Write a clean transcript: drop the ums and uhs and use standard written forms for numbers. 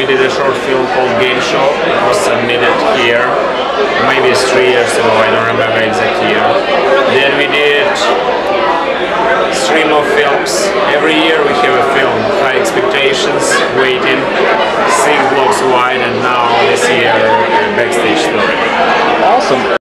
we did a short film called Game Show. It was submitted here, maybe it's 3 years ago, I don't remember exact year. Then we did stream of films. Every year we have a film, High Expectations, Waiting, 6 blocks wide, and now this year Backstage Story. Awesome.